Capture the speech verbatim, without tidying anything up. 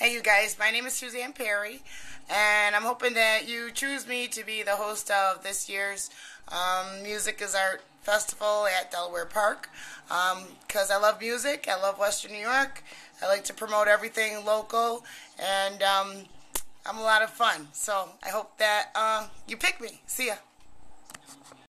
Hey you guys, my name is Suzanne Perry, and I'm hoping that you choose me to be the host of this year's um, Music is Art Festival at Delaware Park, because um, I love music, I love Western New York, I like to promote everything local, and um, I'm a lot of fun, so I hope that uh, you pick me. See ya.